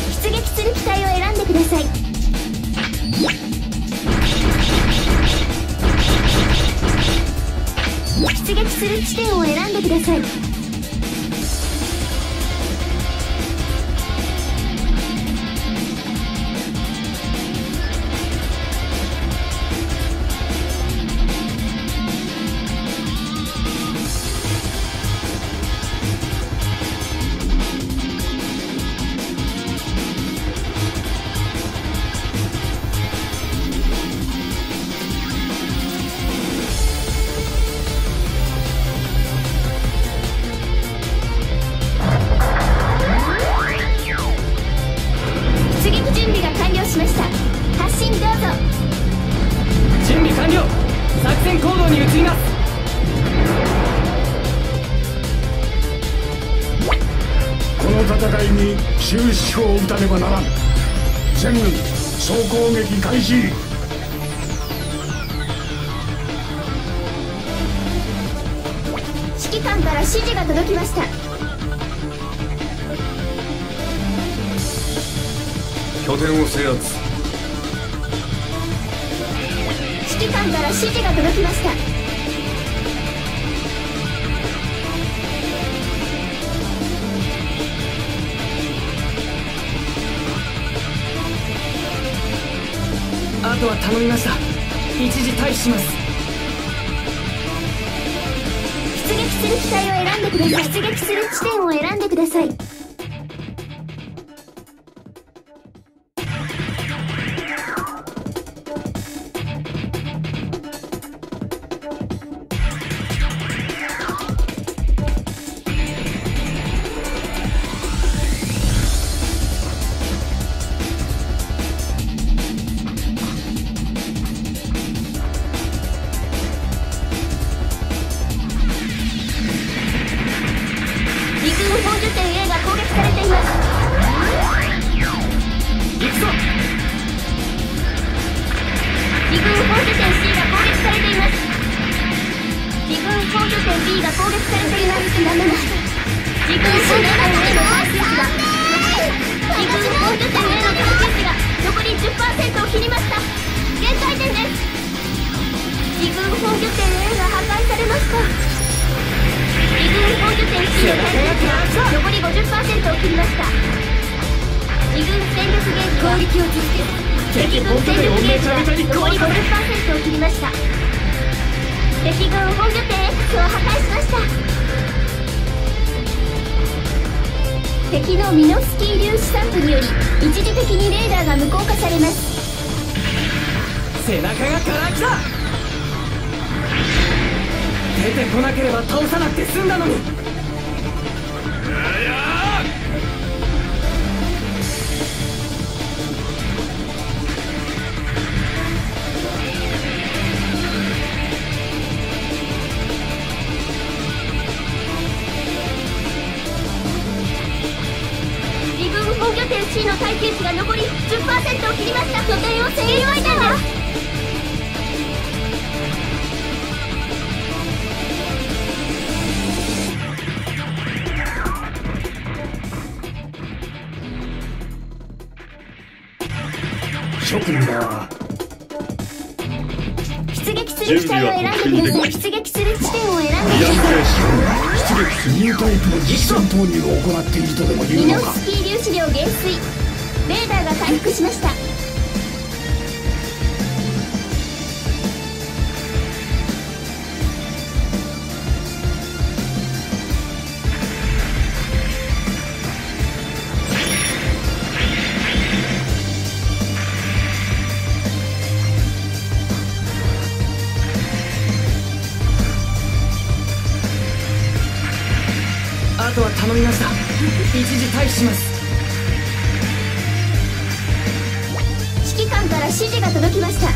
出撃する機体を選んでください。出撃する地点を選んでください。 戦いに終止符を打たねばならん。全軍総攻撃開始。 指揮官から指示が届きました。 拠点を制圧。 指揮官から指示が届きました。 あとは頼みました。一時退避します。 出撃する機体を選んでください。出撃する地点を選んでください。敵のミノフスキー粒子散布により一時的にレーダーが無効化されます。 背中がから来た。出てこなければ倒さなくて済んだのに。 本拠点 C の耐久値が残り 10% を切りました。拠点を制圧したんです。 諸君だ。 出撃する機体を選んでください。出撃する地点を選んでください。 出撃ニュータイプの実戦投入を行っているとでも言うのか。 ミノフスキー粒子量減衰。レーダーが回復しました。 あとは頼みました。一時退避します。 指揮官から指示が届きました。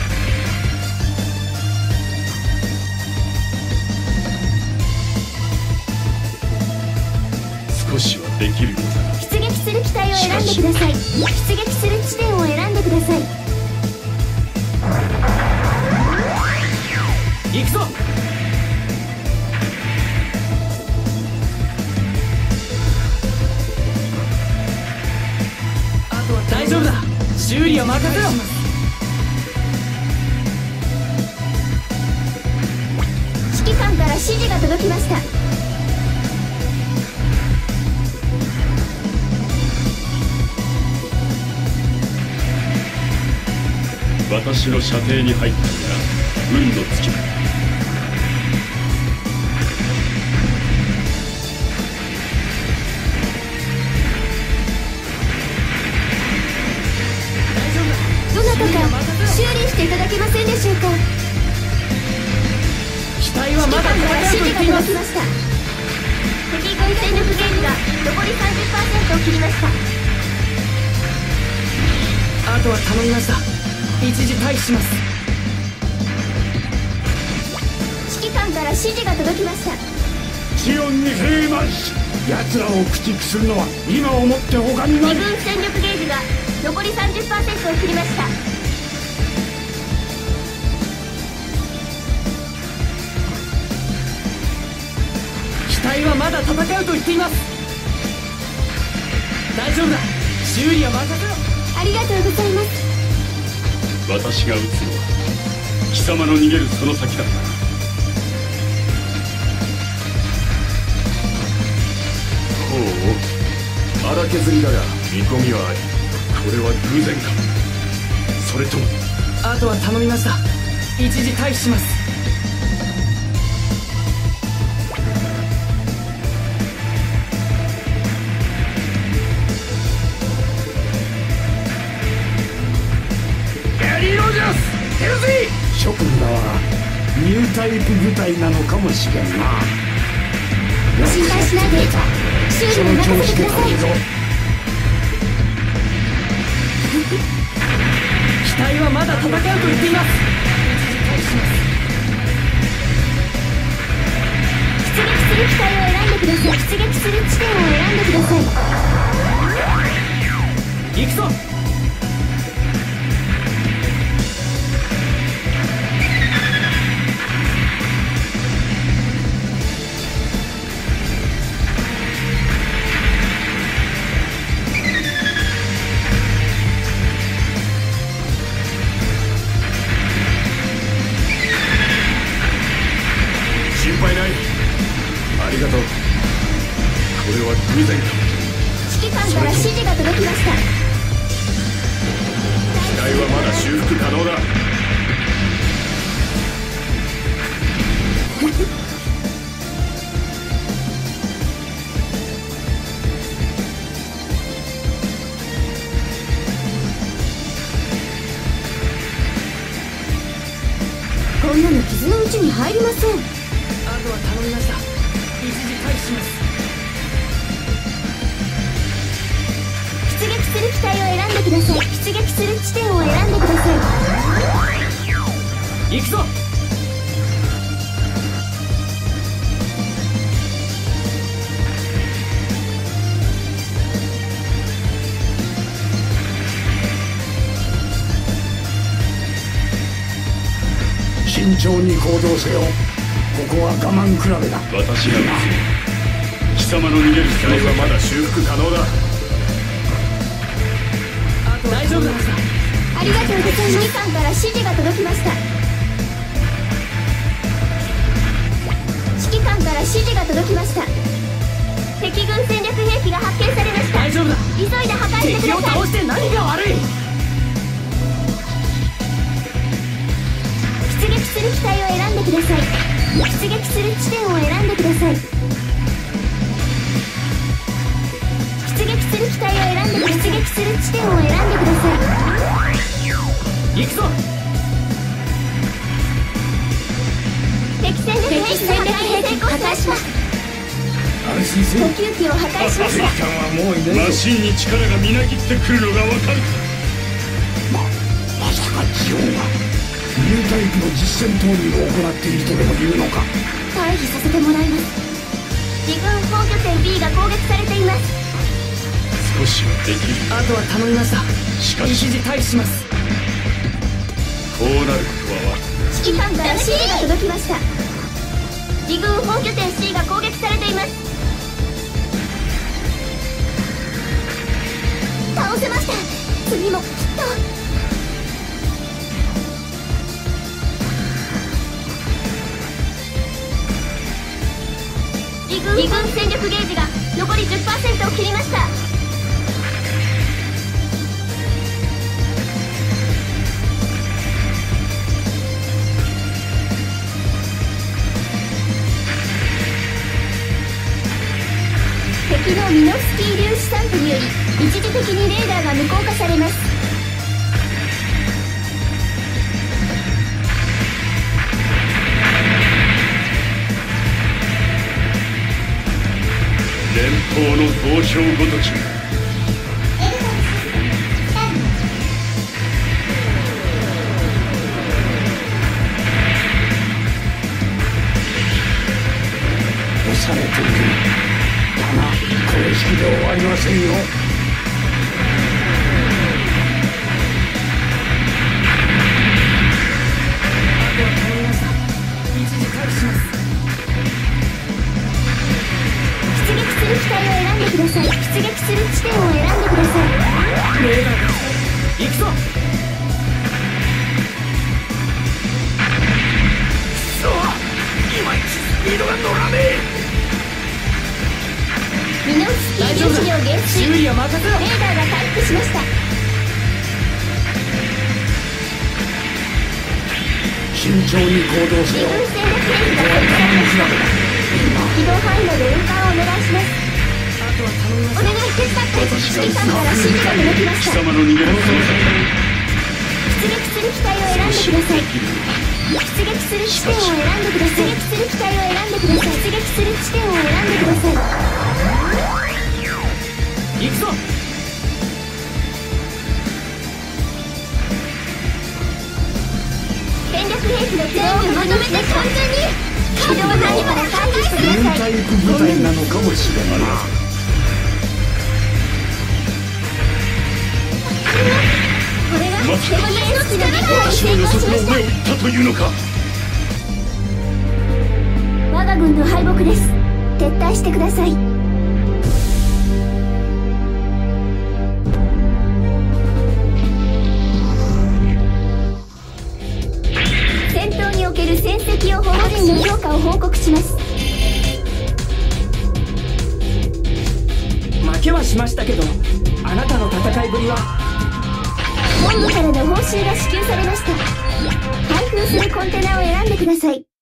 少しはできるようだ。 出撃する機体を選んでください。出撃する地点を選んでください。 行くぞ。 修理は任せろ。 指揮官から指示が届きました。 私の射程に入ったのが運の尽きだ。 どなたか修理していただけませんでしょうか。 機体はまだ指揮官から戦うと指言っています。 示が届きました。敵軍戦力ゲージが残り 30% を切りました。 あとは頼みました。一時退避します。 指揮官から指示が届きました。 シオンに兵なし。奴らを駆逐するのは今をもって他にない。 敵軍戦力ゲージが残り 30% を切りました。 機体はまだ戦うと言っています。大丈夫だ。修理は任せろ。 ありがとうございます。 私が撃つのは貴様の逃げるその先だ。ほう、荒削りだが見込みはあり。これは偶然か、それとも。 あとは頼みました。一時退避します。 諸君らはニュータイプ部隊なのかもしれんな。 心配しないで修そ理にの調子で任せてください。 頼むぞ。 機体はまだ戦うと言っています。 出撃する機体を選んでください。出撃する地点を選んでください。 行くぞ。 心配ない。ありがとう。これは偶然か。 指揮官から指示が届きました。 機体はまだ修復可能だ。 こんなの傷のうちに入りません。 あとは頼みました。一時退避します。 出撃する機体を選んでください。出撃する地点を選んでください。 行くぞ。 慎重に行動せよ。ここは我慢比べだ。 私が撃つ。貴様の逃げる機体はまだ修復可能だ。 あと大丈夫だ。 ありがとうございます。指揮官から指示が届きました。指揮官から指示が届きました。敵軍戦略兵器が発見されました。 大丈夫だ。 急いで破壊してく敵をださい。 倒して何が悪い。 出撃する機体を選んでください。出撃する地点を選んでください。出撃する機体を選んで出撃する地点を選んでください。 行くぞ。 敵戦略兵器の破壊に成功しました。 安心せよ。 補給機を破壊しました。 敵艦はもういないぞ。 マシンに力がみなぎってくるのがわかるか。 まさかジオンがニュータイプの実戦投入を行っているとでも言うのか。 退避させてもらいます。自軍防御点 B が攻撃されています。 少しはできる。 あとは頼みました。 しかし一時退避します。 こうなることは指揮官から指示が届きました。自軍本拠点 C が攻撃されています。倒せました。次もきっとントにより一時的にレーダーが無効化されます。 連邦の同胞ごとき押されている。だがこれしきで終わりませんよ。 あとは頼みました。一時退避します。 出撃する機体を選んでください。出撃する地点を選んでください。 レーダーが行くぞ。 いまいちスピードが乗らねえ。 ミノフスキー粒子量減衰。 修理は任せろ。 レーダーが回復しました。 慎重に行動せよ。 身分戦略兵器が設置されました。移動範囲内で運搬をお願いします。 あとは頼みまおした。 願い手伝って。指揮官から指示が届きまし貴た。 様の逃げ場を出撃する機体を選んでください。出撃する地点を選んでください。出撃する機体を選んでください。出撃する地点を選んでください。 行くぞ。 戦略兵器の起動をまとめて完全に起動何まで回避してください。 軍隊部隊なのかもしれんな。 これがまさか敵兵士の撃破に私の成功し予測のました。 上を行ったというのか。 我が軍の敗北です。撤退してください。戦闘における戦績を個人の評価を報告します。 負けはしましたけど、あなたの戦いぶりは。 本部からの報酬が支給されました。開封するコンテナを選んでください。